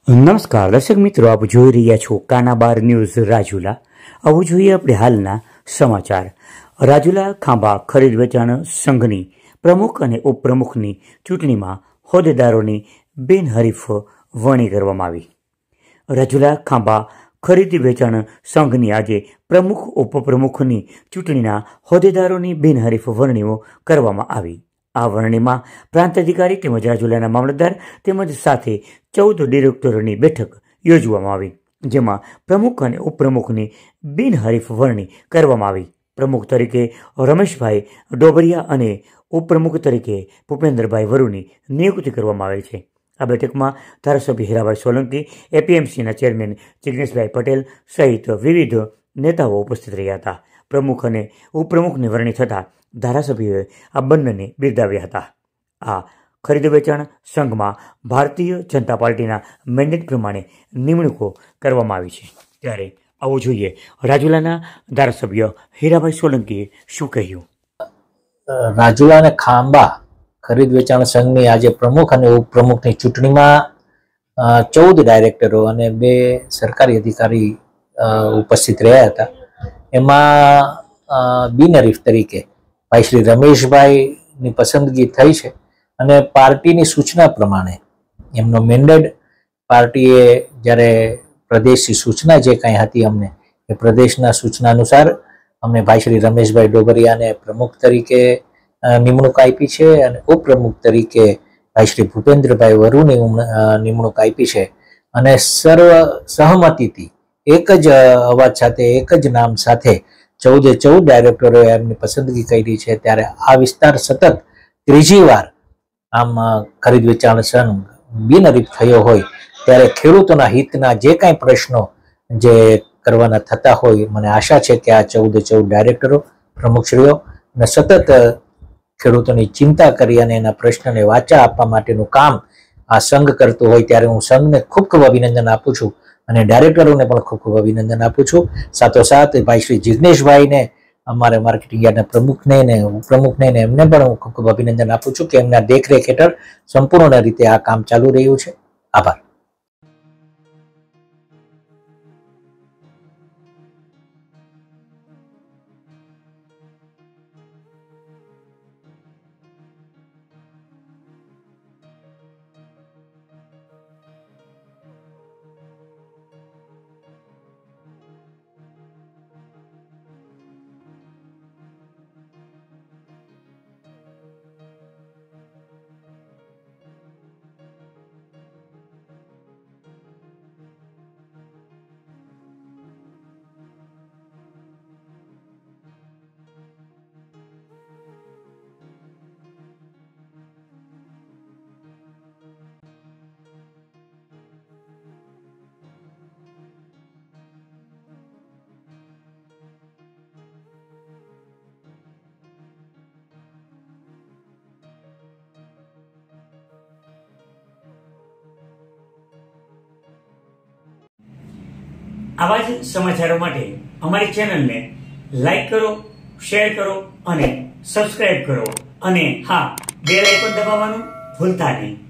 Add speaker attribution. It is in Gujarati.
Speaker 1: નમસ્કાર દર્શક મિત્રો, આપ જોઈ રહ્યા છો કાનાબાર ન્યૂઝ રાજુલા। આવું જોઈએ આપણે હાલના સમાચાર। રાજુલા ખાંભા ખરીદ વેચાણ સંઘની પ્રમુખ અને ઉપપ્રમુખની ચૂંટણીમાં હોદ્દેદારોની બિનહરીફ વરણી કરવામાં આવી। રાજુલા ખાંભા ખરીદ વેચાણ સંઘની આજે પ્રમુખ ઉપપ્રમુખની ચૂંટણીના હોદ્દેદારોની બિનહરીફ વરણીઓ કરવામાં આવી। આ વરણીમાં પ્રાંત અધિકારી તેમજ રાજુલાના મામલતદાર તેમજ સાથે 14 ડિરેક્ટરોની બેઠક યોજવામાં આવી, જેમાં પ્રમુખ અને ઉપપ્રમુખની બિનહરીફ વરણી કરવામાં આવી। પ્રમુખ તરીકે રમેશભાઈ ડોબરિયા અને ઉપપ્રમુખ તરીકે ભૂપેન્દ્રભાઈ વરુની નિયુક્તિ કરવામાં આવી છે। આ બેઠકમાં ધારાસભ્ય હીરાભાઈ સોલંકી, એપીએમસીના ચેરમેન જિગ્નેશભાઈ પટેલ સહિત વિવિધ નેતાઓ ઉપસ્થિત રહ્યા હતા। પ્રમુખ અને ઉપપ્રમુખની વરણી થતાં ધારાસભ્યોએ આ બંનેને બિરદાવ્યા હતા। આ ખરીદ વેચાણ સંઘમાં ભારતીય જનતા પાર્ટીના મેન્ડેટ પ્રમાણે નિમણૂકો કરવામાં આવી છે। ત્યારે આવું જોઈએ રાજુલાના ધારાસભ્ય હીરાભાઈ સોલંકીએ શું કહ્યું।
Speaker 2: રાજુલા અને ખાંભા ખરીદ વેચાણ સંઘની આજે પ્રમુખ અને ઉપપ્રમુખની ચૂંટણીમાં 14 ડાયરેક્ટરો અને 2 સરકારી અધિકારી ઉપસ્થિત રહ્યા હતા। એમાં બિનહરીફ તરીકે ભાઈ શ્રી રમેશભાઈની પસંદગી થઈ છે અને પાર્ટીની સૂચના પ્રમાણે એમનો મેન્ડેટ પાર્ટીએ જ્યારે પ્રદેશની સૂચના જે કાંઈ હતી અમને એ પ્રદેશના સૂચના અનુસાર અમને ભાઈ શ્રી રમેશભાઈ ડોબરિયાને પ્રમુખ તરીકે નિમણૂક આપી છે અને ઉપપ્રમુખ તરીકે ભાઈ શ્રી ભૂપેન્દ્રભાઈ વરુની નિમણૂક આપી છે અને સર્વ સહમતિથી એક જ અવાજ સાથે એક જ નામ સાથે 14 ડાયરેક્ટરોએ એમની પસંદગી કરી છે। ત્યારે આ વિસ્તાર સતત ત્રીજી વાર આમ ખરીદ વેચાણ સંઘ બિનહરીફ થયો હોય ત્યારે ખેડૂતોના હિતના જે કાંઈ પ્રશ્નો જે કરવાના થતા હોય, મને આશા છે કે આ 14 ડાયરેક્ટરો પ્રમુખશ્રીઓ અને સતત ખેડૂતોની ચિંતા કરી અને એના પ્રશ્નને વાચા આપવા માટેનું કામ આ સંઘ કરતો હોય ત્યારે હું સંઘને ખૂબ ખૂબ અભિનંદન આપું છું અને ડાયરેક્ટરોને પણ ખૂબ ખૂબ અભિનંદન આપું છું। સાથોસાથ ભાઈ શ્રી જિગ્નેશભાઈને, અમારે માર્કેટિંગ યાર્ડના પ્રમુખને ને ઉપપ્રમુખને ને એમને પણ હું ખૂબ ખૂબ અભિનંદન આપું છું કે એમના દેખરેખ હેઠળ સંપૂર્ણ રીતે આ કામ ચાલુ રહ્યું છે। આભાર।
Speaker 1: આવા જ સમાચારો માટે અમારી ચેનલને લાઈક કરો, શેર કરો અને સબસ્ક્રાઇબ કરો અને હા, બેલ આઇકોન દબાવવાનું ભૂલતા નહીં।